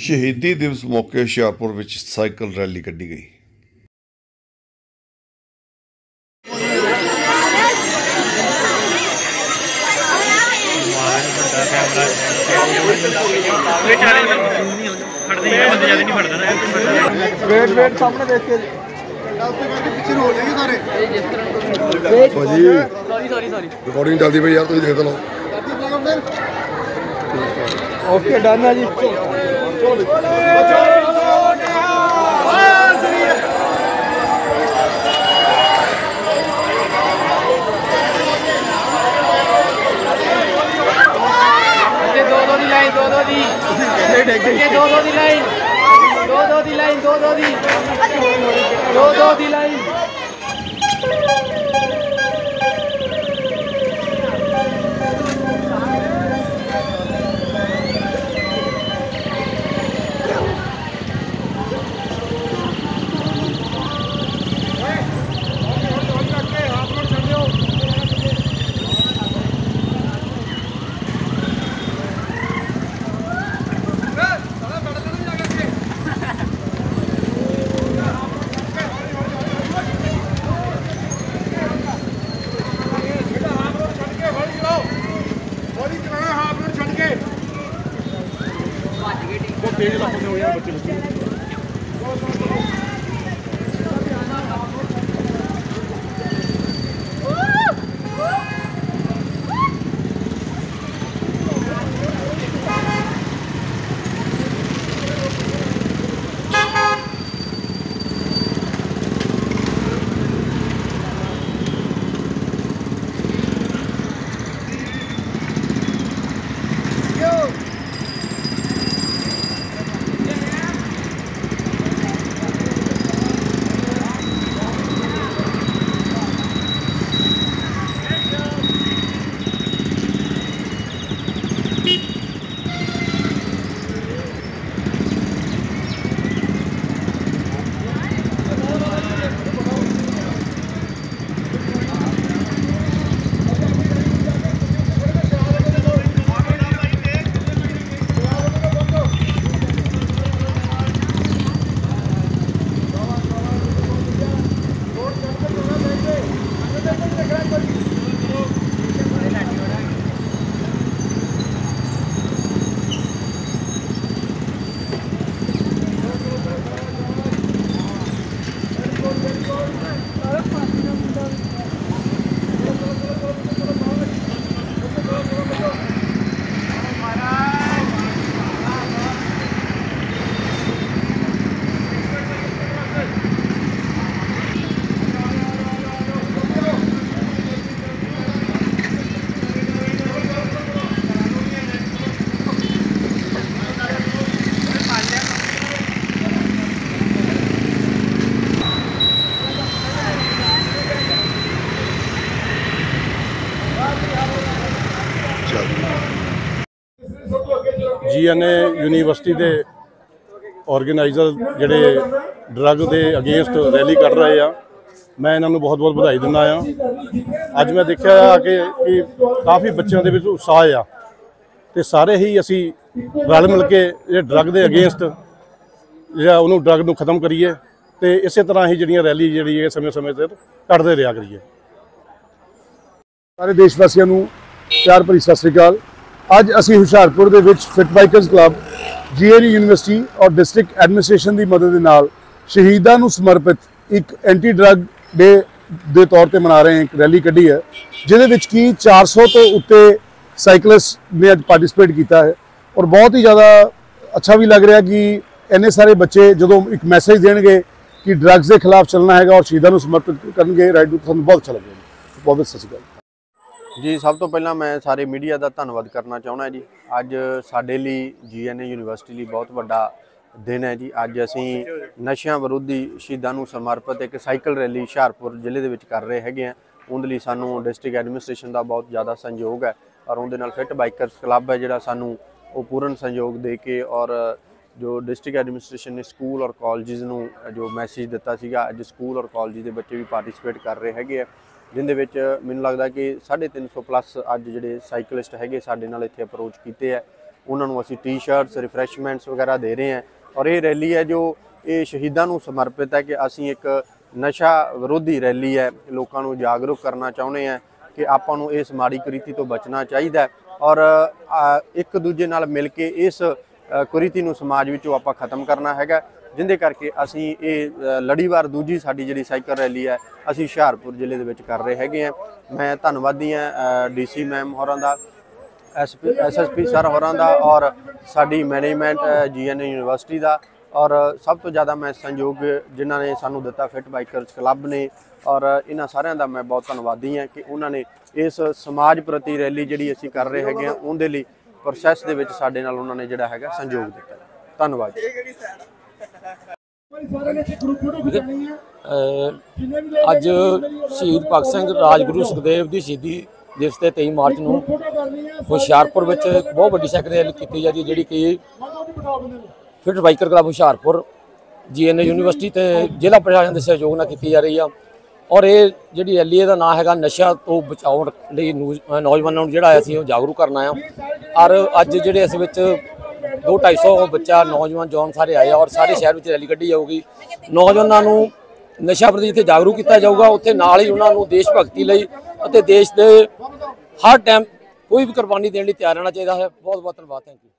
शहीदी दिवस मौके हुशियारपुर में साइकिल रैली कढ़ी गई। रिकॉर्डिंग चलती पई यार, तुम देख लो। ओके डन है जी। दो दी लाइन। GNA यूनिवर्सिटी के ऑर्गेनाइजर जोड़े ड्रग के अगेंस्ट रैली कर रहे हैं, मैं इन्होंने बहुत बहुत बधाई दिना आ। अज मैं देखा कि काफ़ी बच्चों के उत्साह आ, तो सारे ही असी रल मिल के ड्रग के अगेंस्ट जो उन्होंने ड्रग को खत्म करिए, तो इस तरह ही जी रैली जी समय समय पर कटते रहा करिए। सारे देशवासियों को प्यार भरी सत श्री अकाल। अज असी हुशियारपुर के fit bikers club GNA university और डिस्ट्रिक्ट एडमिनिस्ट्रेशन की मदद के नाल शहीदों को समर्पित एक एंटी ड्रग डे के तौर पर मना रहे हैं। एक रैली कढ़ी है जिहदे कि 400 तो उत्ते साइकिलिस्ट ने अज पार्टिसिपेट किया है, और बहुत ही ज़्यादा अच्छा भी लग रहा कि इन्ने सारे बच्चे जो एक मैसेज देंगे कि ड्रग्स के खिलाफ चलना है और शहीदों को समर्पित करेंगे राइड को, सू बहुत अच्छा लगेगा। बहुत सत श्री अकाल जी। सब तो पहला मैं सारे मीडिया का धन्यवाद करना चाहना जी। अज साडे लई GNA यूनिवर्सिटी लई बहुत बड़ा दिन है जी। अज असी नशियां विरोधी शहीदों को समर्पित एक साइकिल रैली हुशियारपुर जिले के कर रहे हैं। उहदे लई सानू डिस्ट्रिक्ट एडमिनिस्ट्रेशन का बहुत ज़्यादा सहयोग है, और उहदे नाल फिट बाइकर्स क्लब है जिहड़ा सानू वो पूर्ण सहयोग दे के, और जो डिस्ट्रिक्ट एडमिनिस्ट्रेशन ने स्कूल और कॉलेजेस नू जो मैसेज दिता सीगा, अज स्कूल और कॉलेज के बच्चे भी पार्टिसिपेट कर रहे हैं, जिंदे विच मैनूं लगदा कि 350 प्लस अज जिहड़े साइकिलिस्ट हैगे साडे नाल इत्थे अप्रोच कीते है। ਉਹਨਾਂ ਨੂੰ ਅਸੀਂ ਟੀ-ਸ਼ਰਟਸ ਰਿਫਰੈਸ਼ਮੈਂਟਸ ਵਗੈਰਾ ਦੇ ਰਹੇ ਹਾਂ। ਔਰ ਇਹ ਰੈਲੀ ਹੈ ਜੋ ਇਹ ਸ਼ਹੀਦਾਂ ਨੂੰ ਸਮਰਪਿਤ ਹੈ ਕਿ ਅਸੀਂ ਇੱਕ ਨਸ਼ਾ ਵਿਰੋਧੀ ਰੈਲੀ ਹੈ, ਲੋਕਾਂ ਨੂੰ ਜਾਗਰੂਕ ਕਰਨਾ ਚਾਹੁੰਦੇ ਹਾਂ ਕਿ ਆਪਾਂ ਨੂੰ ਇਸ ਮਾੜੀ ਕੁਰੀਤੀ ਤੋਂ ਬਚਣਾ ਚਾਹੀਦਾ ਹੈ ਔਰ ਇੱਕ ਦੂਜੇ ਨਾਲ ਮਿਲ ਕੇ ਇਸ ਕੁਰੀਤੀ ਨੂੰ ਸਮਾਜ ਵਿੱਚੋਂ ਆਪਾਂ ਖਤਮ ਕਰਨਾ ਹੈਗਾ, ਜਿੰਦੇ ਕਰਕੇ ਅਸੀਂ ਇਹ ਲੜੀਵਾਰ ਦੂਜੀ ਸਾਡੀ ਜਿਹੜੀ ਸਾਈਕਲ ਰੈਲੀ ਹੈ ਅਸੀਂ ਹੁਸ਼ਿਆਰਪੁਰ ਜ਼ਿਲ੍ਹੇ ਦੇ ਵਿੱਚ ਕਰ ਰਹੇ ਹੈਗੇ ਹਾਂ। ਮੈਂ ਧੰਨਵਾਦੀ ਹਾਂ ਡੀਸੀ ਮੈਮ ਹੋਰਾਂ ਦਾ, ਐਸਐਸਪੀ ਸਰ ਹੋਰਾਂ ਦਾ ਔਰ ਸਾਡੀ ਮੈਨੇਜਮੈਂਟ ਜੀਐਨਏ ਯੂਨੀਵਰਸਿਟੀ ਦਾ, ਔਰ ਸਭ ਤੋਂ ਜ਼ਿਆਦਾ ਮੈਂ ਸਹਿਯੋਗ ਜਿਨ੍ਹਾਂ ਨੇ ਸਾਨੂੰ ਦਿੱਤਾ ਫਿਟ ਬਾਈਕਰਸ ਕਲੱਬ ਨੇ, ਔਰ ਇਹਨਾਂ ਸਾਰਿਆਂ ਦਾ ਮੈਂ ਬਹੁਤ ਧੰਨਵਾਦੀ ਹਾਂ ਕਿ ਉਹਨਾਂ ਨੇ ਇਸ ਸਮਾਜ ਪ੍ਰਤੀ ਰੈਲੀ ਜਿਹੜੀ ਅਸੀਂ ਕਰ ਰਹੇ ਹੈਗੇ ਹਾਂ ਉਹਦੇ ਲਈ ਪ੍ਰੋਸੈਸ ਦੇ ਵਿੱਚ ਸਾਡੇ ਨਾਲ ਉਹਨਾਂ ਨੇ ਜਿਹੜਾ ਹੈਗਾ ਸਹਿਯੋਗ ਦਿੱਤਾ। ਧੰਨਵਾਦ। ਅੱਜ ਸ਼ਹੀਦ ਭਗਤ ਸਿੰਘ ਰਾਜਗੁਰੂ ਸੁਖਦੇਵ ਦੀ ਸ਼ਹੀਦੀ ਦਿਵਸ ਤੇ 23 ਮਾਰਚ ਨੂੰ ਹੁਸ਼ਿਆਰਪੁਰ ਵਿੱਚ ਇੱਕ ਬਹੁਤ ਵੱਡੀ ਸਾਈਕਲ ਰੈਲੀ ਕੀਤੀ ਜਾ ਰਹੀ ਹੈ, ਜਿਹੜੀ ਕਿ fit biker club Hoshiarpur, GNA university ਤੇ ਜ਼ਿਲ੍ਹਾ ਪ੍ਰਸ਼ਾਸਨ ਦੇ ਸਹਿਯੋਗ ਨਾਲ ਕੀਤੀ ਜਾ ਰਹੀ ਆ। ਔਰ ਇਹ ਜਿਹੜੀ ਰੈਲੀ ਦਾ ਨਾਂ ਹੈਗਾ ਨਸ਼ਾ ਤੋਂ ਬਚਾਉਣ ਲਈ ਨੌਜਵਾਨਾਂ ਨੂੰ ਜਿਹੜਾ ਅਸੀਂ ਉਹ ਜਾਗਰੂਕ ਕਰਨਾ ਆ। ਔਰ ਅੱਜ ਜਿਹੜੇ ਇਸ ਵਿੱਚ 200-250 ਬੱਚਾ ਨੌਜਵਾਨ ਜਵਾਨ ਸਾਰੇ ਆਏ ਆ ਔਰ ਸਾਰੇ ਸ਼ਹਿਰ ਵਿੱਚ ਰੈਲੀ ਕੱਢੀ ਜਾਊਗੀ। ਨੌਜਵਾਨਾਂ ਨੂੰ ਨਸ਼ਾ ਪ੍ਰਤੀ ਜਿੱਥੇ ਜਾਗਰੂਕ ਕੀਤਾ ਜਾਊਗਾ, ਉੱਥੇ ਨਾਲ ਹੀ ਉਹਨਾਂ ਨੂੰ ਦੇਸ਼ ਭਗਤੀ ਲਈ ਅਤੇ ਦੇਸ਼ ਦੇ ਹਰ ਟਾਈਮ ਕੋਈ ਵੀ ਕੁਰਬਾਨੀ ਦੇਣ ਲਈ ਤਿਆਰ ਰਹਿਣਾ ਚਾਹੀਦਾ ਹੈ। ਬਹੁਤ ਬਹੁਤ ਧੰਨਵਾਦ। Thank you.